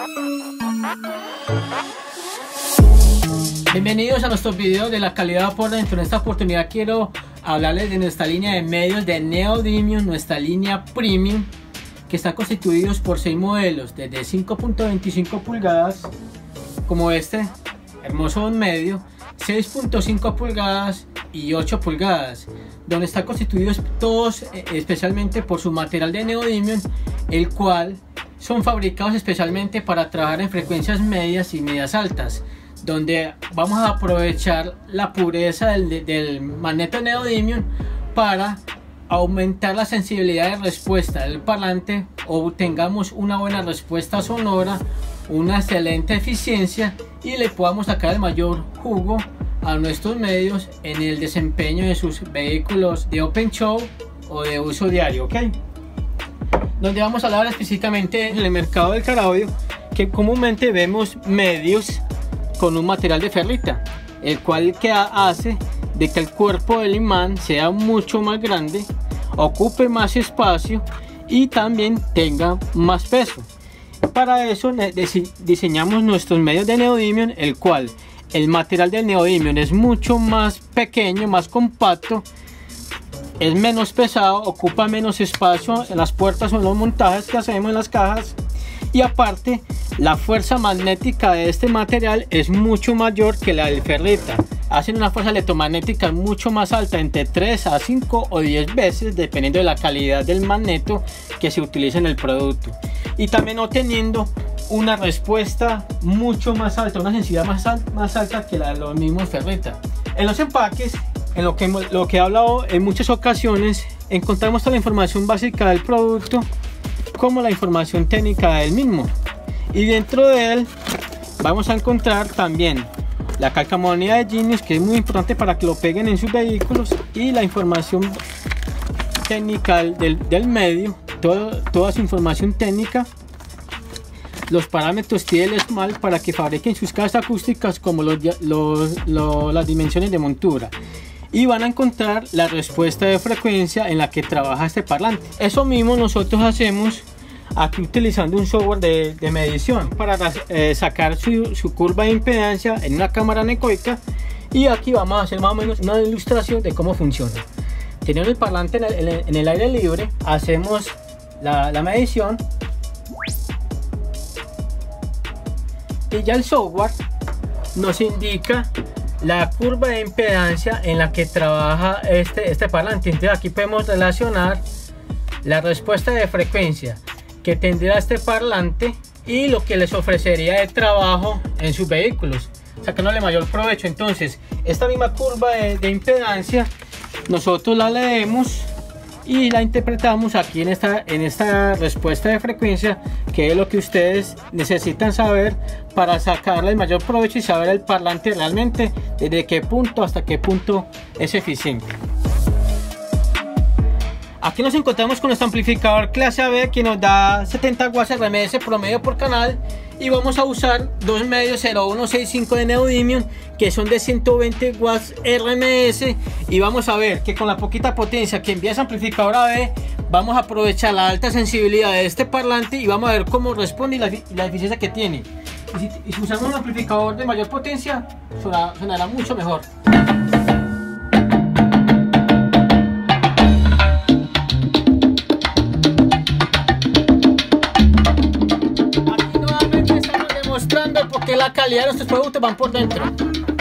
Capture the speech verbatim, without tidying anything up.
Bienvenidos a nuestros videos de la calidad por dentro. En esta oportunidad quiero hablarles de nuestra línea de medios de Neodymium, nuestra línea Premium, que está constituidos por seis modelos desde cinco punto veinticinco pulgadas, como este hermoso medio, seis punto cinco pulgadas y ocho pulgadas, donde están constituidos todos eh, especialmente por su material de Neodymium, el cual son fabricados especialmente para trabajar en frecuencias medias y medias altas, donde vamos a aprovechar la pureza del, del magneto Neodymium para aumentar la sensibilidad de respuesta del parlante, obtengamos una buena respuesta sonora, una excelente eficiencia y le podamos sacar el mayor jugo a nuestros medios en el desempeño de sus vehículos de open show o de uso diario, ¿ok? Donde vamos a hablar específicamente en el mercado del caraudio, que comúnmente vemos medios con un material de ferrita, el cual que hace de que el cuerpo del imán sea mucho más grande, ocupe más espacio y también tenga más peso. Para eso diseñamos nuestros medios de Neodymium, el cual el material del Neodymium es mucho más pequeño, más compacto, es menos pesado, ocupa menos espacio en las puertas o en los montajes que hacemos en las cajas, y aparte la fuerza magnética de este material es mucho mayor que la del ferrita. Hacen una fuerza electromagnética mucho más alta, entre tres a cinco o diez veces, dependiendo de la calidad del magneto que se utiliza en el producto, y también obteniendo una respuesta mucho más alta, una sensibilidad más, al, más alta que la de los mismos ferrita. En los empaques, en lo que, lo que he hablado en muchas ocasiones, encontramos toda la información básica del producto como la información técnica del mismo, y dentro de él vamos a encontrar también la calcamonía de Genius, que es muy importante para que lo peguen en sus vehículos, y la información técnica del, del medio, todo, toda su información técnica, los parámetros T L S M A L para que fabriquen sus cajas acústicas, como los, los, los, las dimensiones de montura, y van a encontrar la respuesta de frecuencia en la que trabaja este parlante. Eso mismo nosotros hacemos aquí utilizando un software de, de medición para eh, sacar su, su curva de impedancia en una cámara anecoica, y aquí vamos a hacer más o menos una ilustración de cómo funciona. Teniendo el parlante en el, en el aire libre, hacemos la, la medición, y ya el software nos indica la curva de impedancia en la que trabaja este, este parlante. Entonces aquí podemos relacionar la respuesta de frecuencia que tendrá este parlante y lo que les ofrecería de trabajo en sus vehículos, sacándole mayor provecho. Entonces esta misma curva de, de impedancia nosotros la leemos y la interpretamos aquí en esta, en esta respuesta de frecuencia, que es lo que ustedes necesitan saber para sacarle el mayor provecho y saber el parlante realmente desde qué punto hasta qué punto es eficiente. Aquí nos encontramos con nuestro amplificador clase A B, que nos da setenta watts R M S promedio por canal, y vamos a usar dos medios cero uno sesenta y cinco de Neodymium que son de ciento veinte watts R M S, y vamos a ver que con la poquita potencia que envía ese amplificador A B vamos a aprovechar la alta sensibilidad de este parlante y vamos a ver cómo responde y la, y la eficiencia que tiene. Y si, y si usamos un amplificador de mayor potencia sonará, sonará mucho mejor. Porque la calidad de nuestros productos van por dentro.